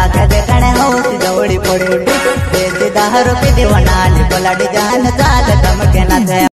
के देखने हो दौड़ी पड़ी बेसी दारू पी दीवाना बोला डिजाइन चाल दम के ना